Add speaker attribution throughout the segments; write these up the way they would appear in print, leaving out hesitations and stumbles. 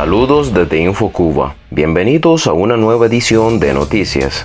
Speaker 1: Saludos desde InfoCuba. Bienvenidos a una nueva edición de Noticias.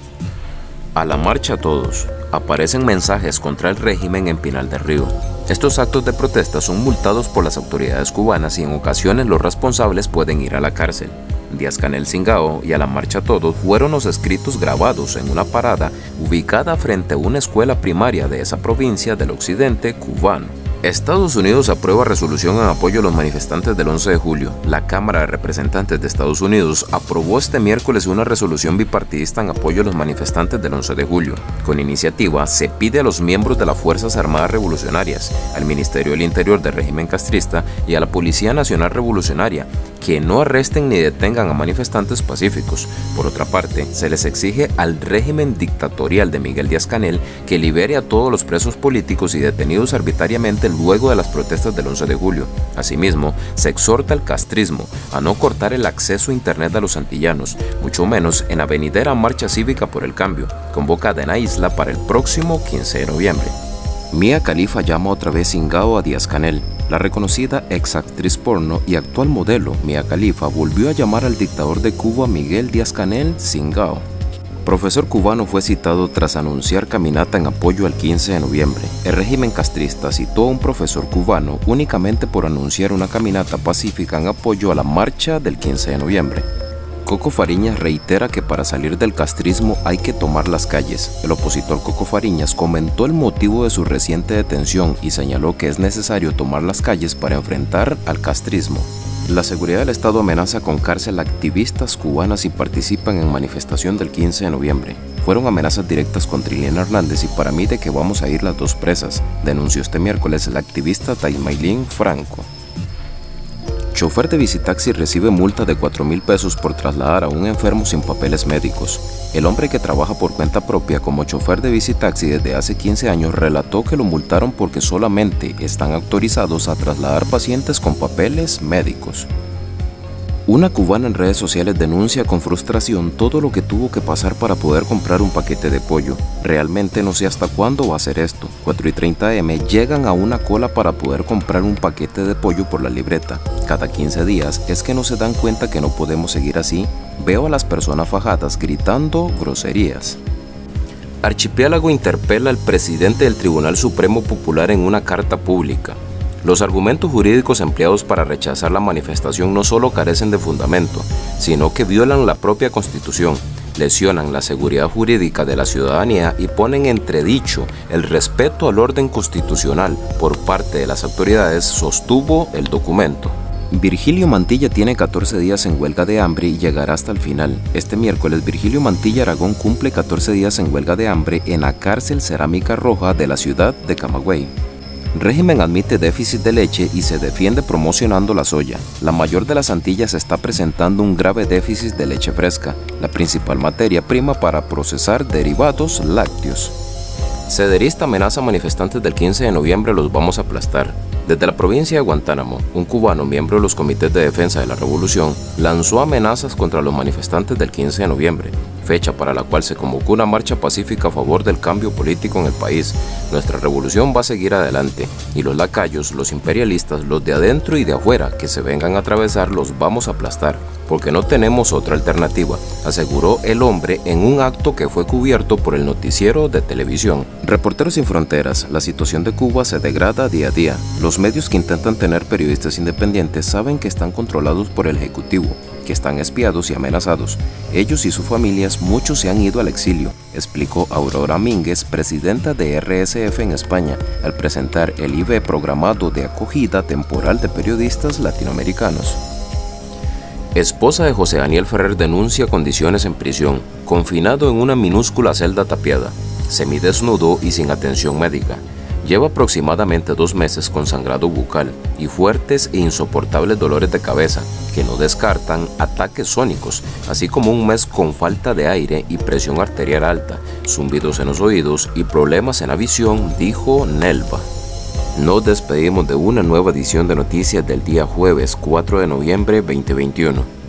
Speaker 1: A la marcha todos. Aparecen mensajes contra el régimen en Pinal del Río. Estos actos de protesta son multados por las autoridades cubanas y en ocasiones los responsables pueden ir a la cárcel. Díaz-Canel Singao y a la marcha todos fueron los escritos grabados en una parada ubicada frente a una escuela primaria de esa provincia del occidente cubano. Estados Unidos aprueba resolución en apoyo a los manifestantes del 11 de julio. La Cámara de Representantes de Estados Unidos aprobó este miércoles una resolución bipartidista en apoyo a los manifestantes del 11 de julio. Con iniciativa se pide a los miembros de las Fuerzas Armadas Revolucionarias, al Ministerio del Interior del régimen castrista y a la Policía Nacional Revolucionaria que no arresten ni detengan a manifestantes pacíficos. Por otra parte, se les exige al régimen dictatorial de Miguel Díaz-Canel que libere a todos los presos políticos y detenidos arbitrariamente luego de las protestas del 11 de julio. Asimismo, se exhorta al castrismo a no cortar el acceso a internet a los antillanos, mucho menos en la venidera marcha cívica por el cambio, convocada en la isla para el próximo 15 de noviembre. Mia Khalifa llama otra vez Singao a Díaz-Canel. La reconocida ex actriz porno y actual modelo Mia Khalifa volvió a llamar al dictador de Cuba Miguel Díaz-Canel Singao. Profesor cubano fue citado tras anunciar caminata en apoyo al 15 de noviembre. El régimen castrista citó a un profesor cubano únicamente por anunciar una caminata pacífica en apoyo a la marcha del 15 de noviembre. Coco Fariñas reitera que para salir del castrismo hay que tomar las calles. El opositor Coco Fariñas comentó el motivo de su reciente detención y señaló que es necesario tomar las calles para enfrentar al castrismo. La seguridad del Estado amenaza con cárcel a activistas cubanas si participan en manifestación del 15 de noviembre. Fueron amenazas directas contra Liliana Hernández y para mí de que vamos a ir las dos presas, denunció este miércoles la activista Taymailín Franco. Chofer de Visitaxi recibe multa de 4,000 pesos por trasladar a un enfermo sin papeles médicos. El hombre que trabaja por cuenta propia como chofer de Visitaxi desde hace 15 años relató que lo multaron porque solamente están autorizados a trasladar pacientes con papeles médicos. Una cubana en redes sociales denuncia con frustración todo lo que tuvo que pasar para poder comprar un paquete de pollo. Realmente no sé hasta cuándo va a ser esto. 4:30 am llegan a una cola para poder comprar un paquete de pollo por la libreta. Cada 15 días es que no se dan cuenta que no podemos seguir así. Veo a las personas fajadas gritando groserías. Archipiélago interpela al presidente del Tribunal Supremo Popular en una carta pública. Los argumentos jurídicos empleados para rechazar la manifestación no solo carecen de fundamento, sino que violan la propia Constitución, lesionan la seguridad jurídica de la ciudadanía y ponen en entredicho el respeto al orden constitucional por parte de las autoridades, sostuvo el documento. Virgilio Mantilla tiene 14 días en huelga de hambre y llegará hasta el final. Este miércoles, Virgilio Mantilla Aragón cumple 14 días en huelga de hambre en la cárcel Cerámica Roja de la ciudad de Camagüey. Régimen admite déficit de leche y se defiende promocionando la soya. La mayor de las Antillas está presentando un grave déficit de leche fresca, la principal materia prima para procesar derivados lácteos. Sederista amenaza a manifestantes del 15 de noviembre, los vamos a aplastar. Desde la provincia de Guantánamo, un cubano miembro de los comités de defensa de la revolución lanzó amenazas contra los manifestantes del 15 de noviembre, fecha para la cual se convocó una marcha pacífica a favor del cambio político en el país. Nuestra revolución va a seguir adelante y los lacayos, los imperialistas, los de adentro y de afuera que se vengan a atravesar los vamos a aplastar, porque no tenemos otra alternativa, aseguró el hombre en un acto que fue cubierto por el noticiero de televisión. Reporteros Sin Fronteras, la situación de Cuba se degrada día a día. Los medios que intentan tener periodistas independientes saben que están controlados por el Ejecutivo, que están espiados y amenazados. Ellos y sus familias, muchos se han ido al exilio, explicó Aurora Mínguez, presidenta de RSF en España, al presentar el IB programado de acogida temporal de periodistas latinoamericanos. Esposa de José Daniel Ferrer denuncia condiciones en prisión, confinado en una minúscula celda tapiada, semidesnudo y sin atención médica. Lleva aproximadamente 2 meses con sangrado bucal y fuertes e insoportables dolores de cabeza que no descartan ataques sónicos, así como un mes con falta de aire y presión arterial alta, zumbidos en los oídos y problemas en la visión, dijo Nelva. Nos despedimos de una nueva edición de noticias del día jueves 4 de noviembre 2021.